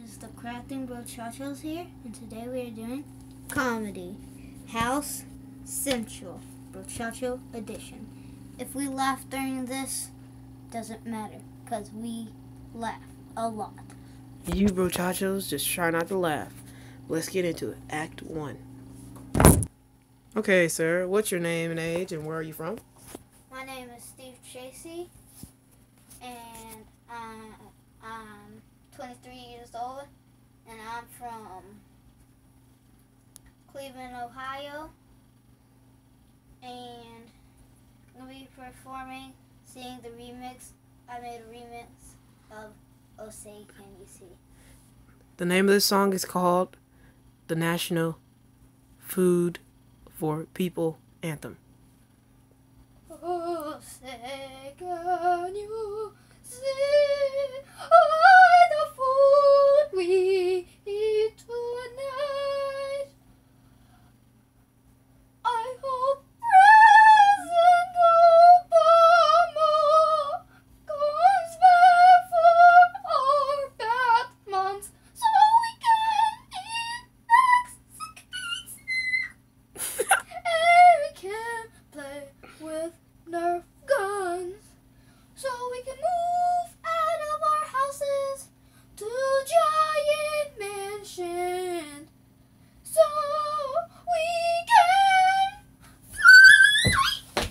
is the Crafting Brochachos here, and today we are doing comedy, House Central, Brochacho edition. If we laugh during this, doesn't matter, because we laugh a lot. You brochachos, just try not to laugh. Let's get into it. Act 1. Okay, sir, what's your name and age, and where are you from? My name is Steve Tracy, and I'm 23 years old, and I'm from Cleveland, Ohio, and I'm going to be singing the remix. I made a remix of Oh Say Can You See. The name of this song is called the National Food for People Anthem. Oh, say can you see all the food we eat tonight? I hope President Obama comes back from our bad months so we can eat Mexican pizza and we can play with Nerf guns, so we can move out of our houses to giant mansions, so we can.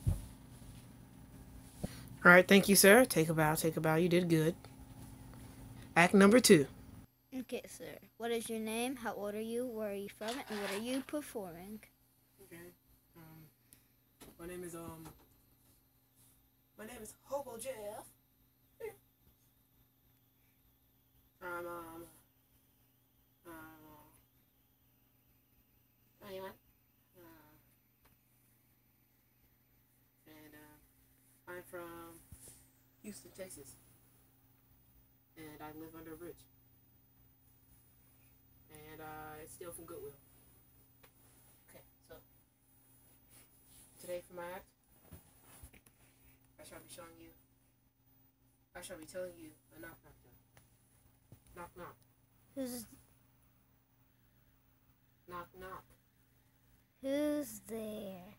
Alright, thank you, sir. Take a bow, take a bow. You did good. Act number 2. Okay, sir. What is your name? How old are you? Where are you from? And what are you performing? Okay. My name is Hobo Jeff. I'm from Houston, Texas, and I live under a bridge, and I steal from Goodwill. Okay, so today for my act, I shall be telling you a knock knock joke. Knock knock. Who's Knock knock. Who's there?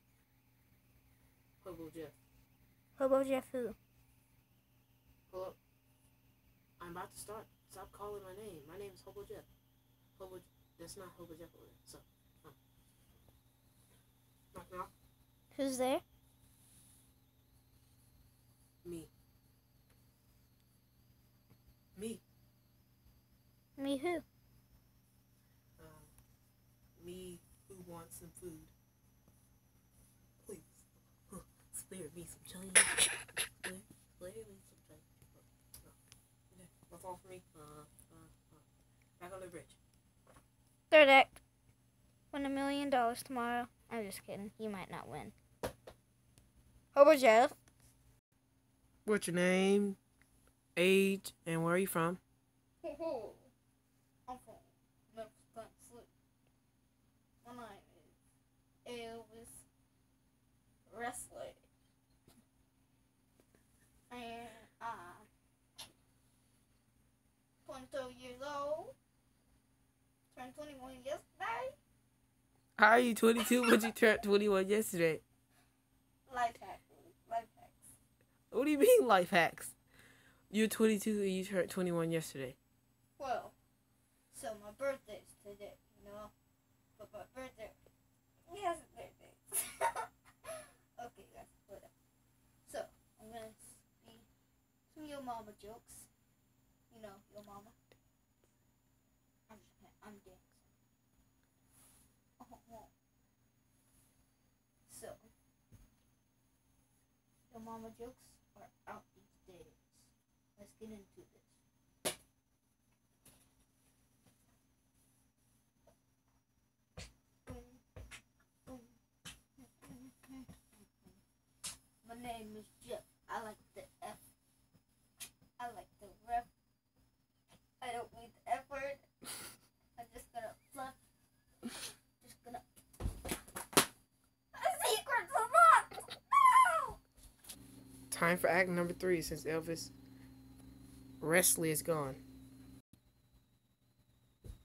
Hobo Jeff. Hobo Jeff who? Hold up. I'm about to start. Stop calling my name. My name is Hobo Jeff. That's not Hobo Jeff over there. So, knock knock. Who's there? Me. Me. Me who? Me who wants some food. Please. Spare me some change. Spare me some change. Okay. What's all for me? Back on the bridge. Third act. Win $1 million tomorrow. I'm just kidding. You might not win. Hobo Jeff. What's your name, age, and where are you from? I'm from Memphis, Tennessee. My name is Elvis Presley. And I'm 22 years old. Turned 21 yesterday. How are you 22 but you turned 21 yesterday? Life hack. Life hacks. What do you mean life hacks? You're 22 and you turned 21 yesterday. Well, so my birthday's today, you know? But my birthday... Yes, birthday. Okay, guys, whatever. So, I'm gonna be some Yo Mama jokes. You know, Yo Mama. I'm dancing. Oh. So, Yo Mama jokes are out these days. Let's get into this. My name is Jeff. I like the F. I like the ref. I don't need the F word. I'm just gonna fluff. Just gonna. Secrets unlocked! No! Time for act number 3 since Elvis Presley is gone.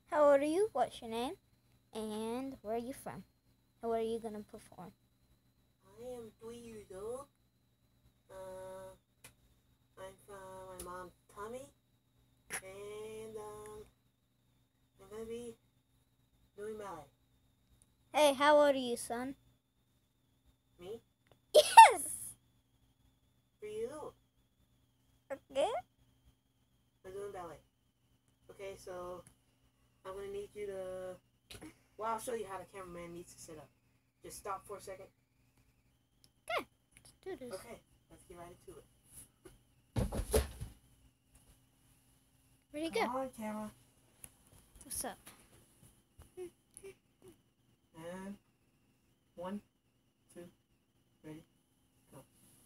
How old are you? What's your name? And where are you from? And what are you gonna perform? I am 3 years old. I'm from my mom's tummy. And I'm gonna be doing ballet. Hey, how old are you, son? Me? Yes! 3 years old. Okay. I'm doing ballet. Okay, so I'm gonna need you to. Well, I'll show you how the cameraman needs to set up. Just stop for a second. Okay, let's do this. Okay, let's get right into it. Pretty good. Come on, camera. What's up? And 1, 2, ready, go.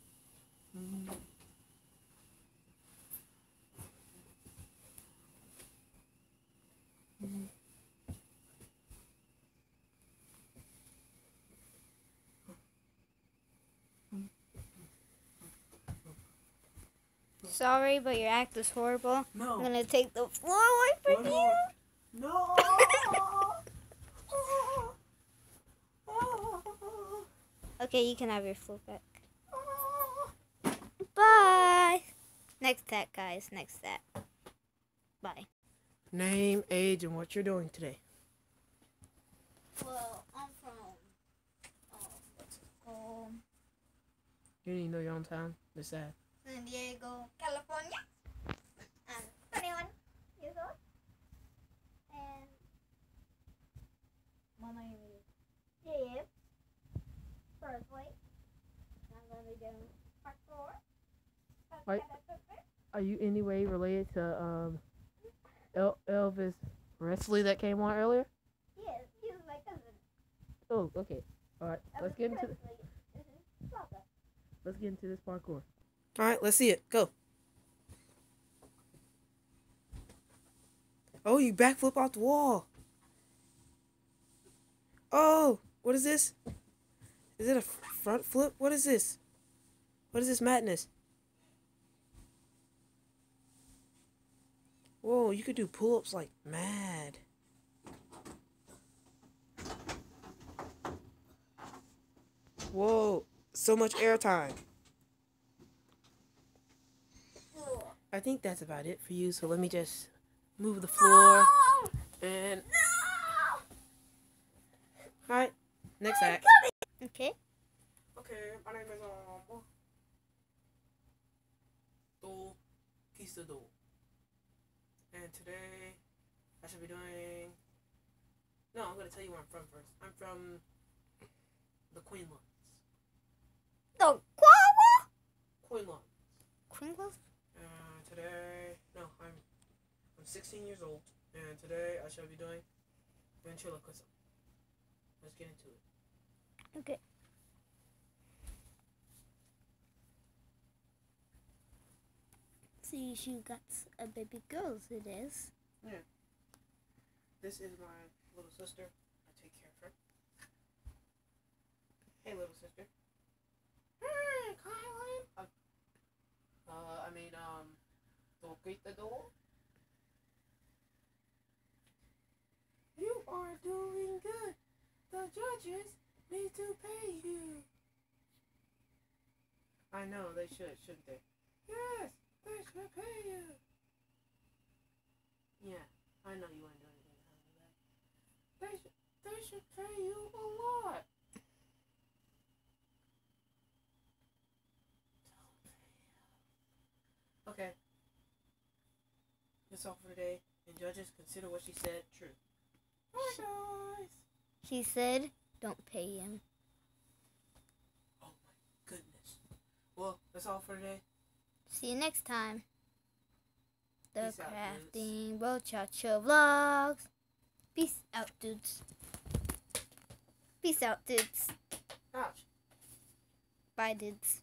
Sorry, but your act is horrible. No. I'm gonna take the floor away from One you. more. No. Okay, you can have your floor back. Bye. Next tag, guys. Next tag. Bye. Name, age, and what you're doing today. Well, I'm from what's it called? You need to know your own town. It's sad. San Diego, California. I'm 21 years old. And my name is Dave Berkeley. I'm going to be doing parkour. Right. Are you any way related to Elvis Presley that came on earlier? Yes, he's my cousin. Oh, okay. All right. Let's get into Brother. let's get into this parkour. All right, let's see it. Go. Oh, you backflip off the wall. Oh, what is this? Is it a front flip? What is this? What is this madness? Whoa, you could do pull-ups like mad. Whoa, so much airtime. I think that's about it for you, so let me just move the floor. And alright, next act. Okay. Okay, my name is Do Kista Do. And today I should be doing I'm gonna tell you where I'm from first. I'm from the Queenlands. The Quawa? Queenlands. Queenlands? Today I'm 16 years old, and today I shall be doing ventriloquism. Let's get into it. Okay. See, you got a baby girl, it is. Yeah. This is my little sister. I take care of her. Hey, little sister. Hey, Kylan. Toquita do. You are doing good. The judges need to pay you. I know, they shouldn't they? Yes, they should pay you. Yeah, I know you wouldn't do anything to that. They should pay you a lot. Okay. That's all for today. And judges, consider what she said true. Bye, guys. She said, don't pay him. Oh my goodness. Well, that's all for today. See you next time. The Peace out, Crafting Brochacho Vlogs. Peace out, dudes. Peace out, dudes. Ouch. Bye, dudes.